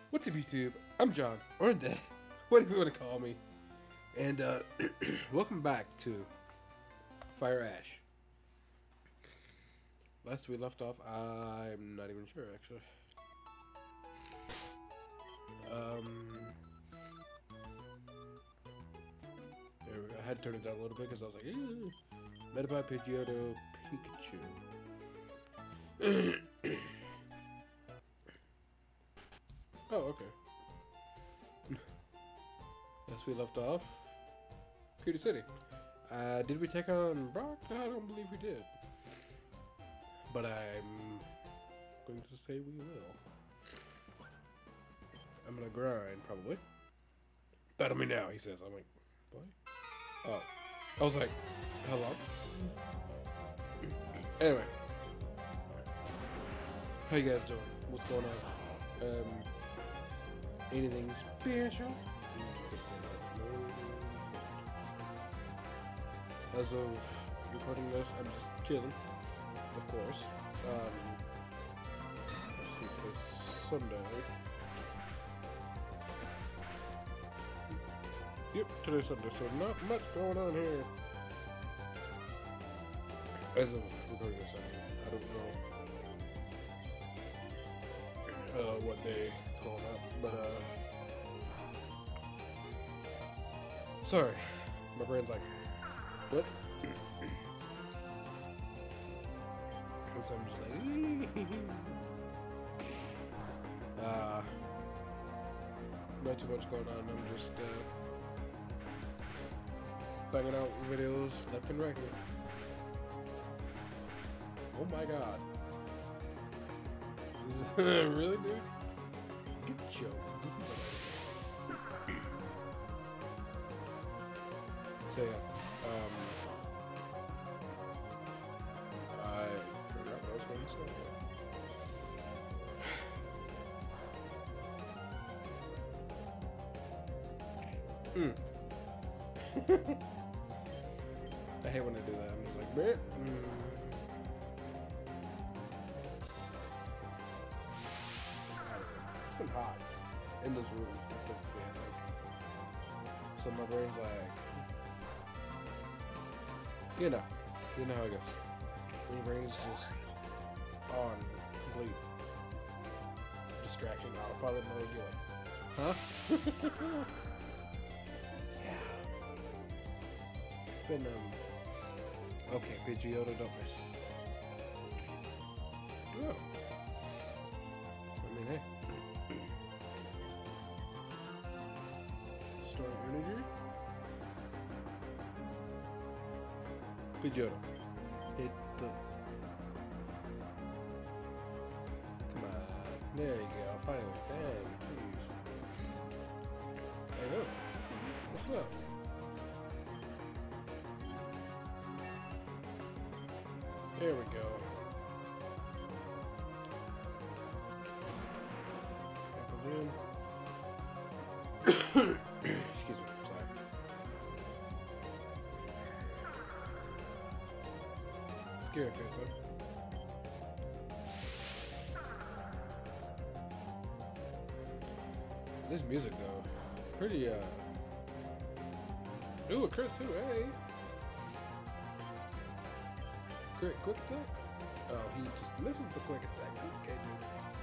What's up, YouTube? I'm John, or Undead, whatever you want to call me. And, welcome back to Fire Ash. Last we left off, I'm not even sure, actually. There we go. I had to turn it down a little bit because I was like, ew. Metapod, Pidgeotto, Pikachu. Oh, okay. As we left off, Pewter City. Did we take on Brock? I don't believe we did. But I'm going to say we will. I'm gonna grind, probably. Battle me now, he says. I'm like, what? Oh. I was like, hello? Anyway. How you guys doing? What's going on? Anything special? As of recording this, I'm just chilling, of course. Let's see, it's Sunday. Yep, today's Sunday, so not much going on here. As of recording this, I don't know what day it's going up, but sorry, my brain's like, what? And so I'm just like, not too much going on. I'm just banging out videos left and right here. Oh my god. Really, dude? Get your so yeah, I forgot what I was going to say. I hate when I do that. I'm just like, bleh. It's been hot in this room specifically, I think. So my brain's like, you know how it goes. When your brain is just on complete distraction autopilot mode, you're like, huh? Yeah. It's been, okay, Pidgeotto, don't miss. Oh. I mean, hey. Store energy. Pidgeotto. Hit the... Come on. There you go. Finally. Dang. Jeez. Hey, yo. What's up? There we go. Excuse me. Sorry. Scary face, huh? This music though, pretty ooh, a crit too, hey. Crit quick attack? Oh, he just misses the quick attack. Okay, dude.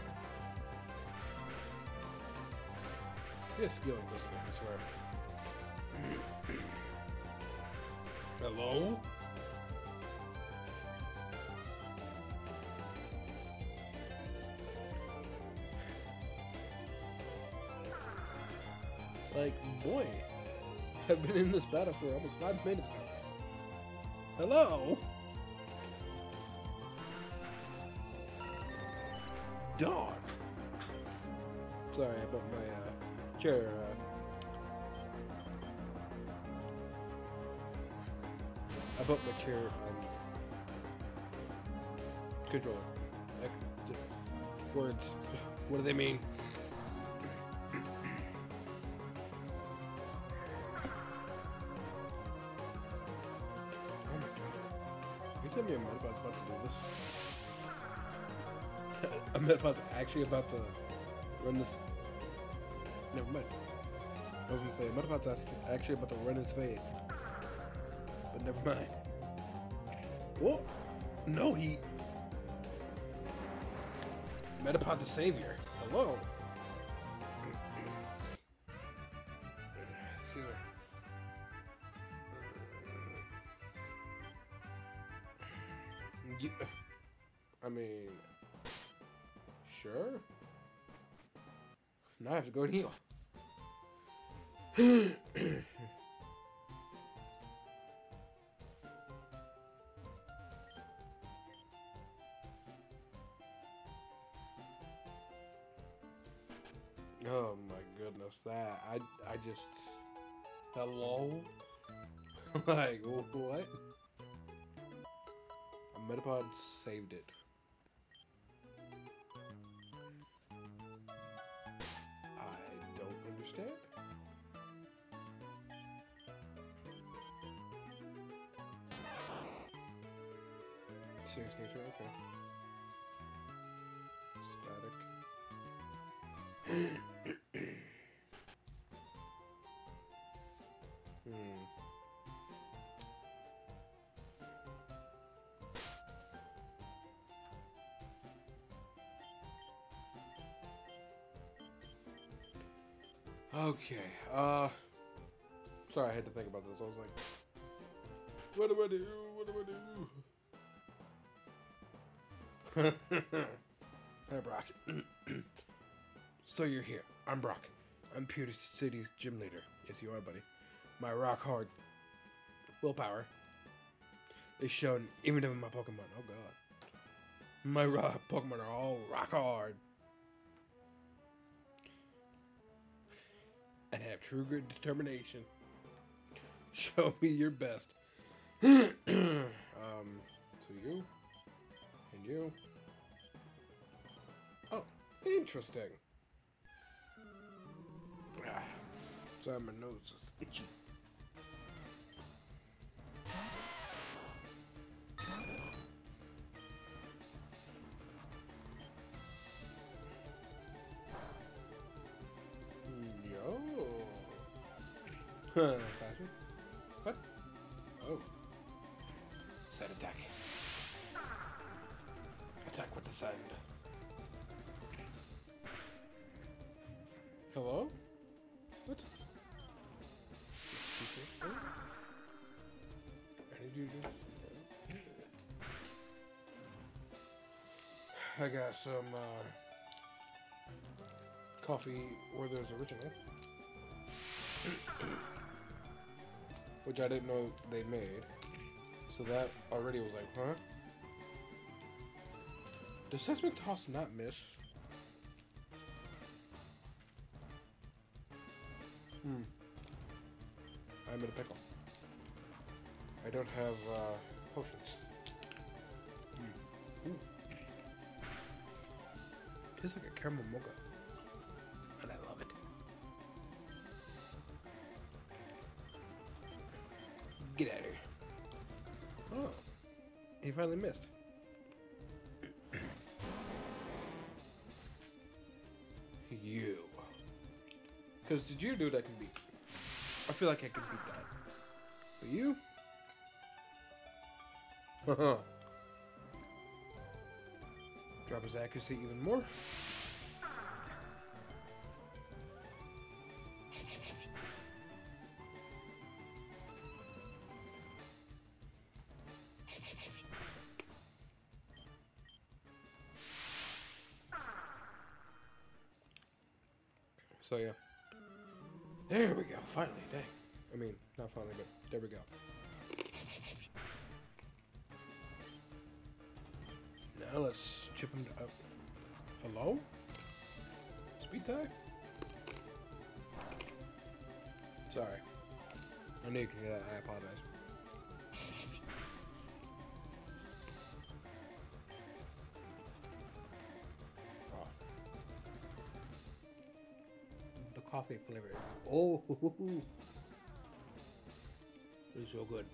His skill goes again, I swear. Hello? Like, boy, I've been in this battle for almost 5 minutes now. Hello? Dog. Sorry, I bumped my chair. I bumped my chair controller. Words. What do they mean? Tell me I'm about to do this. I'm actually about to run this Never mind. I was gonna say, Metapod's actually about to run his fade. But never mind. What? No, he... Metapod the savior. Hello. I mean... Sure. Now I have to go and heal. Oh my goodness, that I just hello? Like what? A Metapod saved it. I don't understand. Serious nature, okay. Static. Okay, sorry, I had to think about this. I was like, what do I do? What do I do? Hi, Brock. So you're here. I'm Brock. I'm Pewter City's gym leader. Yes, you are, buddy. My rock hard willpower is shown even in my Pokemon. Oh, God. My Pokemon are all rock hard. And have true good determination. Show me your best. So you and you. Oh, interesting. Sorry, my nose is itchy. What? Oh. Side attack. Attack with the side. Hello? What? I need you to... I got some coffee Werther's original. Which I didn't know they made. So that already was like, huh? Does Seismic Toss not miss? I'm in a pickle. I don't have potions. Ooh. Tastes like a caramel mocha. And I love it. Get out of here. Oh. He finally missed. You. Because did you do that? I can beat. I feel like I can beat that. But you? Drop his accuracy even more. So yeah. There we go, finally, dang. I mean, not finally, but there we go. Now let's chip him up. Hello? Speed tag? Sorry. I knew you could hear that, I apologize. Coffee flavor. Oh, it's so good.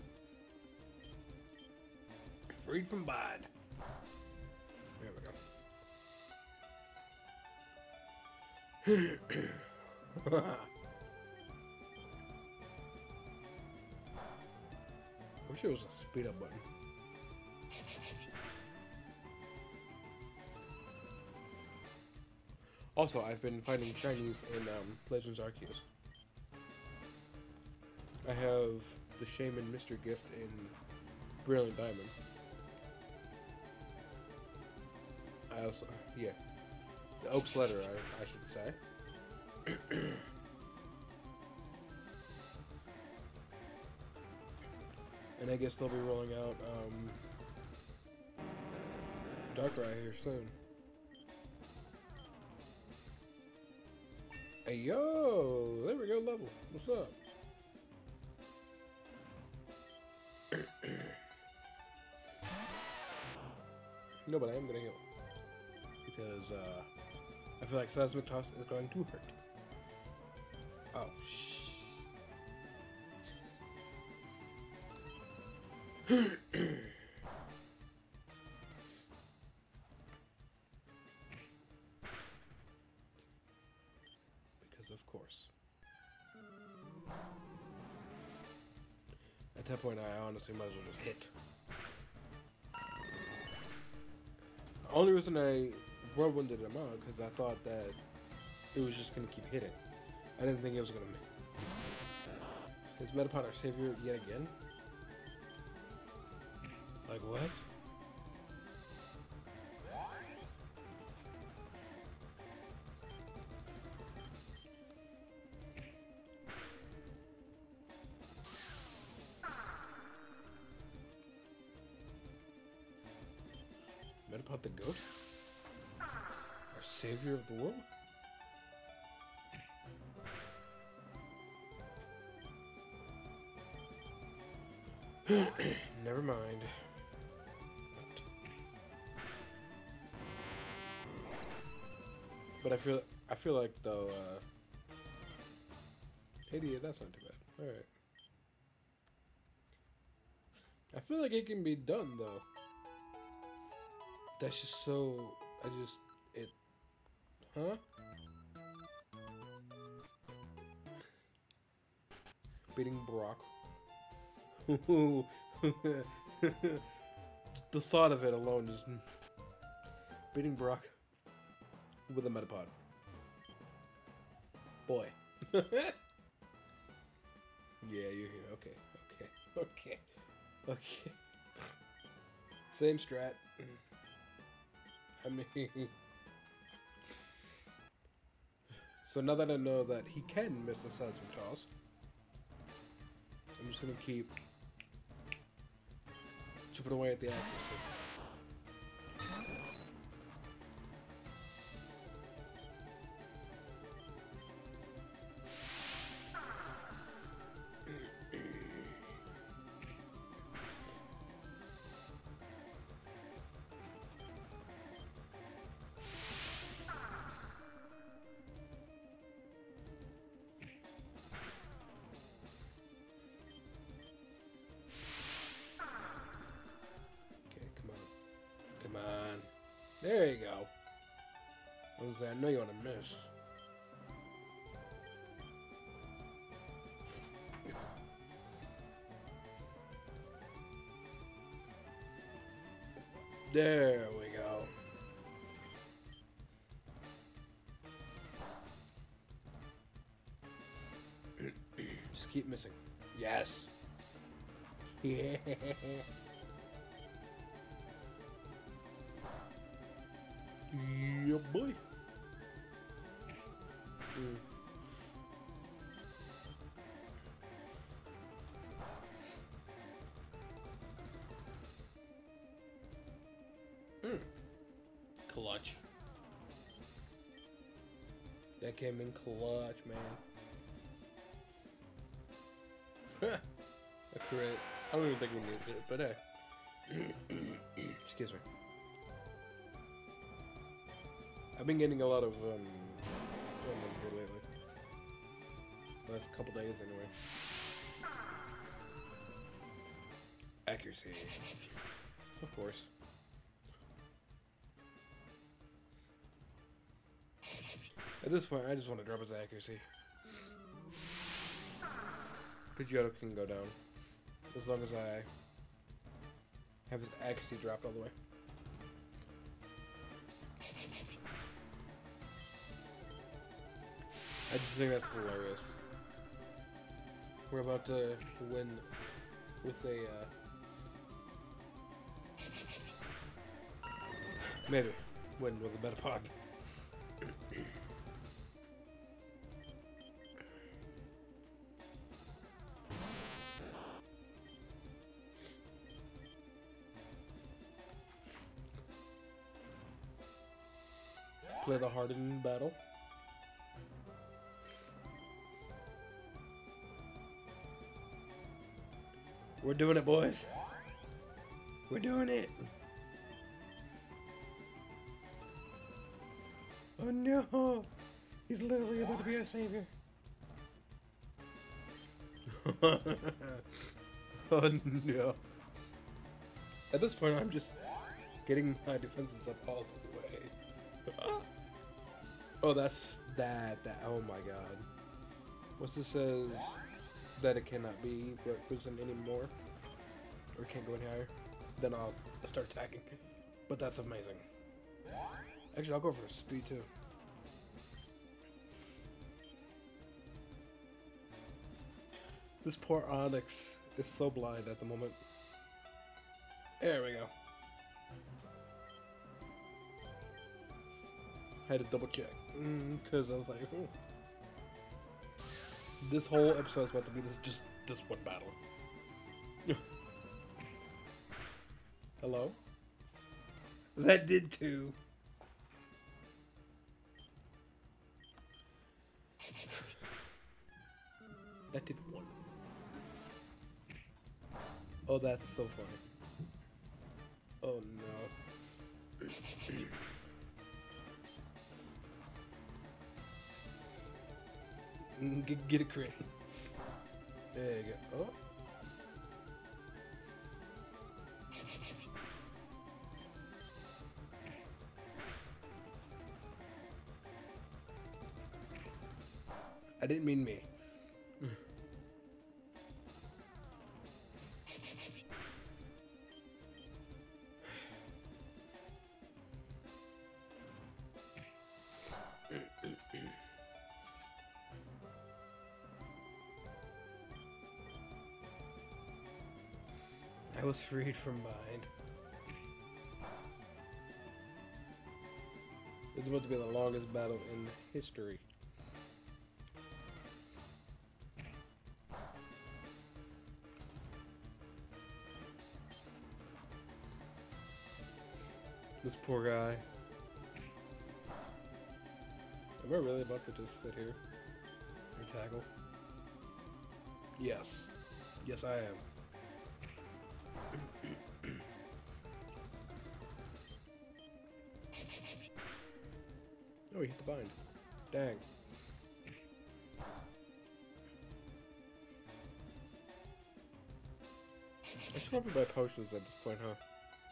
Freed from bad. There we go. wish it was a speed up button. Also, I've been finding shinies in Legends Arceus. I have the Shaman Mr. Gift in Brilliant Diamond. I also, yeah, the Oak's Letter, I should say. And I guess they'll be rolling out Darkrai here soon. Hey yo, there we go, level. What's up? No, but I am gonna heal. Because I feel like Seismic Toss is going to hurt. Oh, because of course. At that point, I honestly might as well just hit. The only reason I whirlwinded him out because I thought that it was just gonna keep hitting. I didn't think it was gonna. Is Metapod our savior yet again? Like what? Metapod the goat? Our savior of the world? Never mind. But I feel like though 88, that's not too bad. Alright. I feel like it can be done though. That's just so huh? Beating Brock. The thought of it alone just beating Brock with a Metapod. Boy. Yeah, you're here. Okay. Same strat. I mean, so now that I know that he can miss the Seismic Toss, I'm just gonna keep chipping away at the accuracy. There you go. I know you want to miss. There we go. Just keep missing. Yes. Yeah. Yeah, boy. Clutch. That came in clutch, man. A crit. I don't even think we needed it, but hey. Excuse me. I've been getting a lot of here lately. Last couple days anyway. Accuracy. Of course. At this point, I just want to drop his accuracy. Pidgeotto can go down. As long as I have his accuracy dropped all the way. I just think that's hilarious. We're about to win with a, maybe win with a Metapod. Play the hardened battle. We're doing it, boys. We're doing it. Oh no! He's literally about to be our savior. Oh no. At this point, I'm just getting my defenses up all the way. Oh, that's that. Oh my god. What's this says? That it cannot be represented anymore. Or can't go any higher. Then I'll start attacking. But that's amazing. Actually, I'll go for speed too. This poor Onyx is so blind at the moment. There we go. I had to double check. Because I was like, oh. This whole episode is about to be this one battle. Hello? That did too. That did one. Oh, that's so funny. Oh no. Get a crit. There you go. Oh. I didn't mean me. I was freed from mine. It's about to be the longest battle in history. This poor guy. Am I really about to just sit here and tackle? Yes. Yes, I am. Oh, he hit the bind. Dang. I should probably buy potions at this point, huh?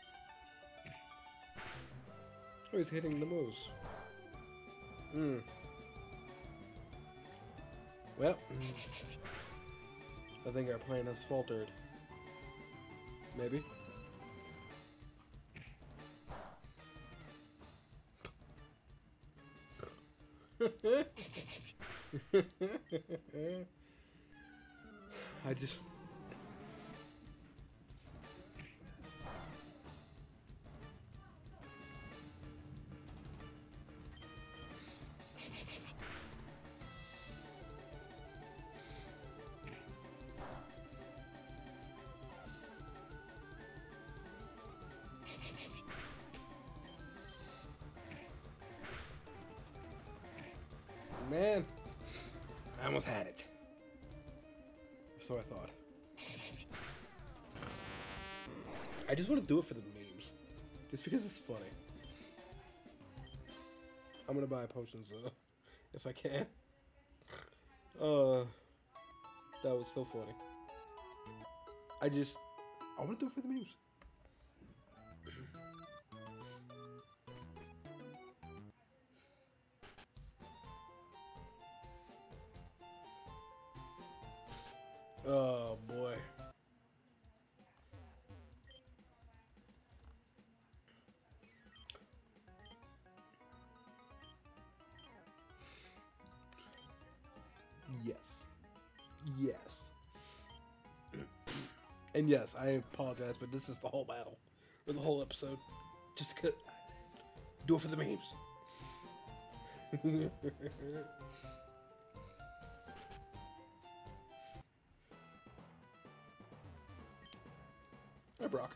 Oh, he's hitting the moves. Well, I think our plan has faltered. Maybe. I just... Man, I almost had it. So I thought. I just want to do it for the memes. Just because it's funny. I'm gonna buy potions if I can. That was so funny. I want to do it for the memes. Oh boy. Yes. Yes. And yes, I apologize, but this is the whole battle. Or the whole episode. Just do it for the memes. Hi, Brock.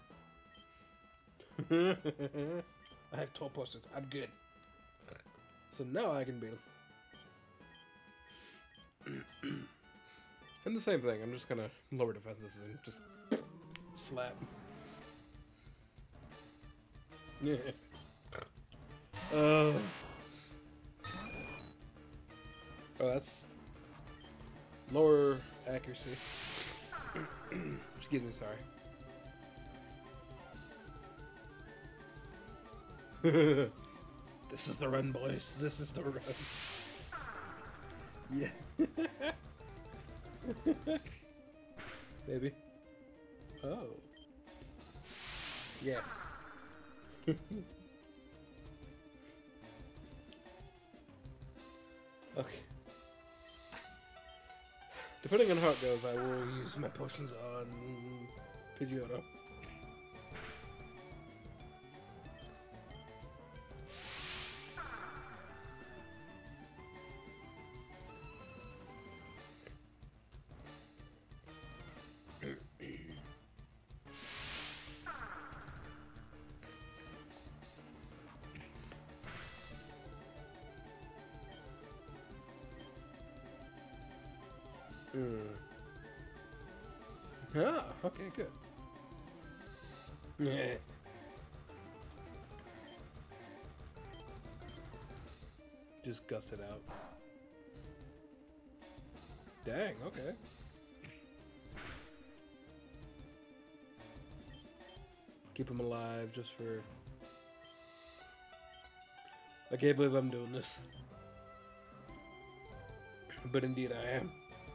I have 12 posters. I'm good. So now I can beat him. And the same thing. I'm just gonna lower defenses and just slap. Yeah. Oh, that's lower accuracy. Excuse me, sorry. This is the run, boys. This is the run. Yeah. Maybe. Oh. Yeah. Okay. Depending on how it goes, I will use my potions on Pidgeotto. Ah, okay, good. Yeah. Just gust it out. Dang, okay. Keep him alive just for... I can't believe I'm doing this. But indeed I am.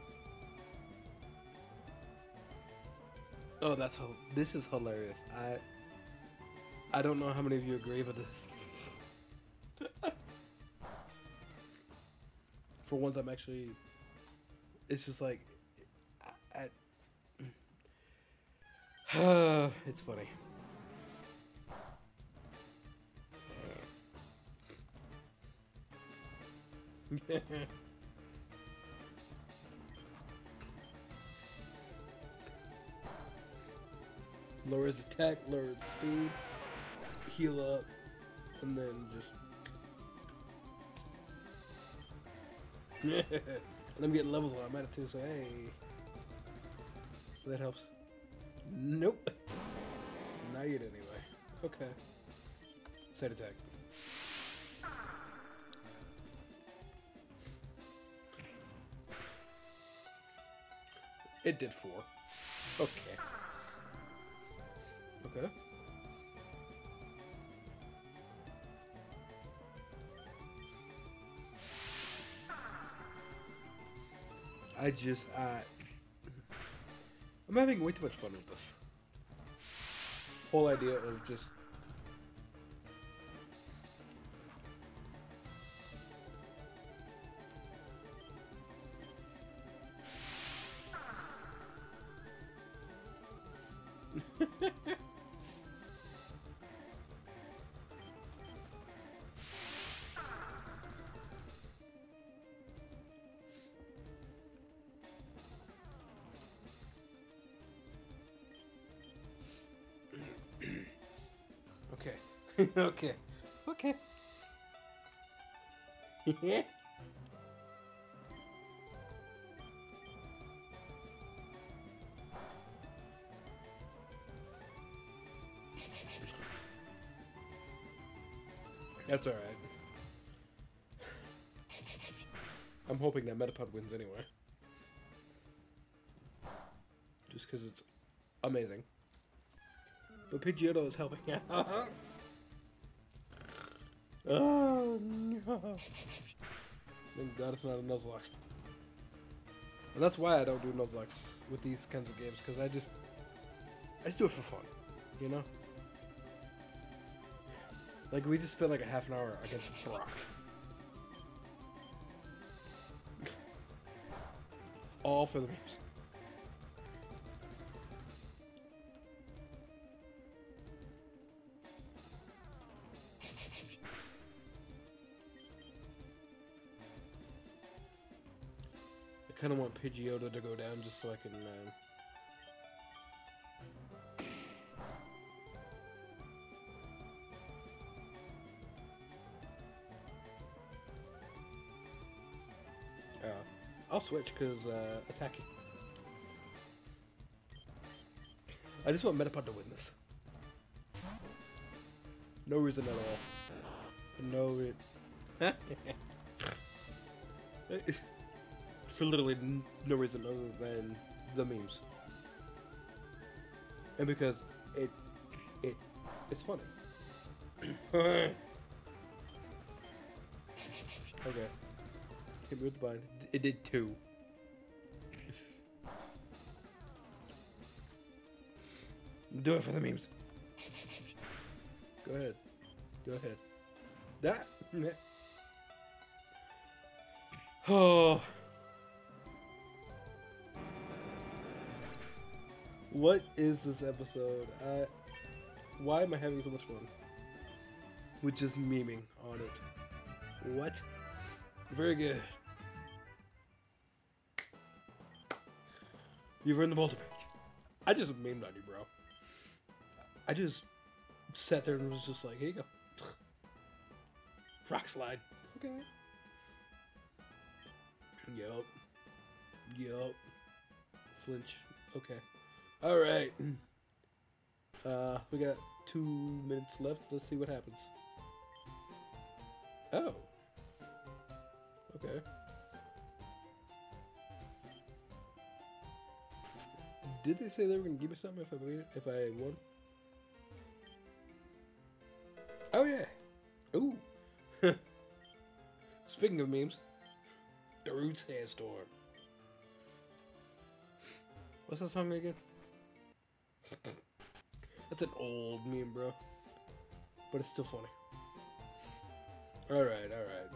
Oh, this is hilarious. I don't know how many of you agree, but this... For once, I'm actually... It's just like... It's funny. Lower his attack, lower his speed, heal up, and then just... And I'm getting levels while I'm at it too, so hey. That helps. Nope. Not yet anyway. Okay. Set attack. It did 4. Okay. Okay. I'm having way too much fun with this. Whole idea of just... Okay. Okay. Okay. Yeah. That's alright. I'm hoping that Metapod wins anyway. Just because it's amazing. But Pidgeotto is helping out. Oh no. Thank God it's not a Nuzlocke. And that's why I don't do Nuzlocke with these kinds of games, because I just do it for fun, you know? Like, we just spent like a half an hour against Brock. All for the memes. I kind of want Pidgeotto to go down just so I can... I'll switch because attacking. I just want Metapod to win this. No reason at all. No for literally no reason other than the memes. And because it's funny. Okay. Hit me with the bind. It did 2. Do it for the memes. Go ahead. Go ahead. That. Oh. What is this episode? Why am I having so much fun? With just memeing on it. What? Very good. You've earned the multi-page. I just memed on you, bro. I just sat there and was just like, here you go. Rock slide. Okay. Yup. Yup. Flinch. Okay. Alright. We got 2 minutes left. Let's see what happens. Oh. Okay. Did they say they were gonna give me something if I won? Oh yeah. Ooh. Speaking of memes, the Roots Sandstorm. What's that song again? That's an old meme, bro. But it's still funny. Alright, alright.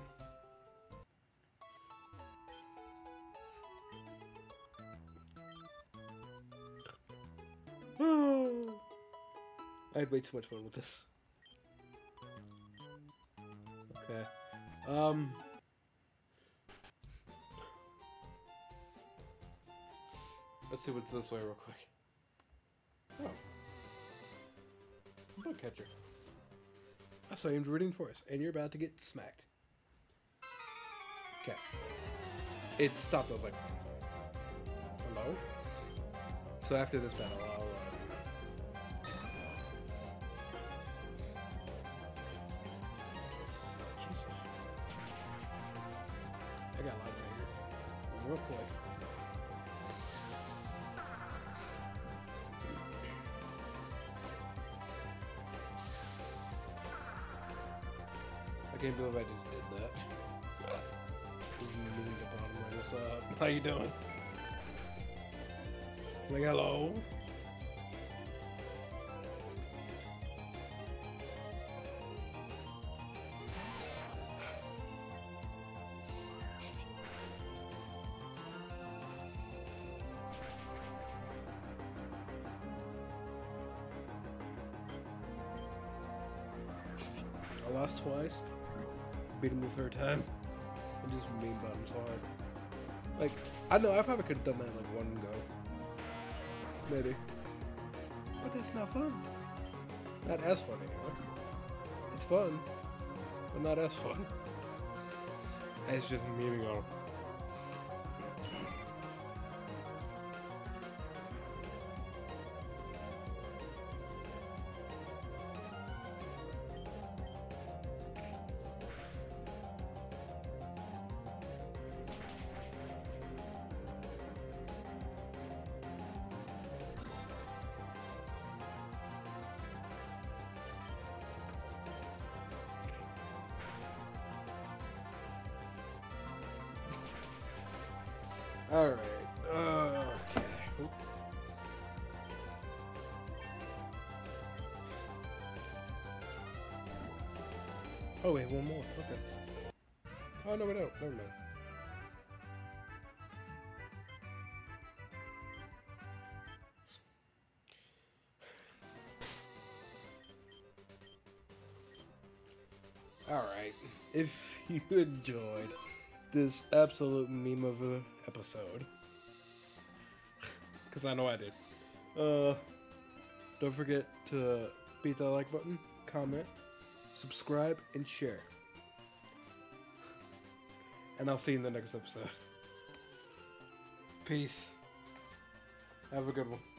I had way too much fun with this. Okay. Let's see what's this way real quick. Oh. Bug catcher. I saw you in Viridian Forest, and you're about to get smacked. Okay. It stopped. I was like, hello? So after this battle, I'll... Jesus. I got a lot right here. Real quick. I can't believe I just did that. Just moving the bottom right. What's up? How you doing? Like, hello? I lost twice. Beat him the 3rd time. I just meme bottoms hard. Like, I know I probably could have done that in like 1 go. Maybe. But that's not fun. Not as fun anyway. It's fun, but not as fun. It's just memeing on him. Alright. Oh wait, one more. Okay. Oh no, we don't. Never mind. Alright, if you enjoyed this absolute meme of a episode, because I know I did, don't forget to beat that like button, comment, subscribe, and share. And I'll see you in the next episode. Peace. Have a good one.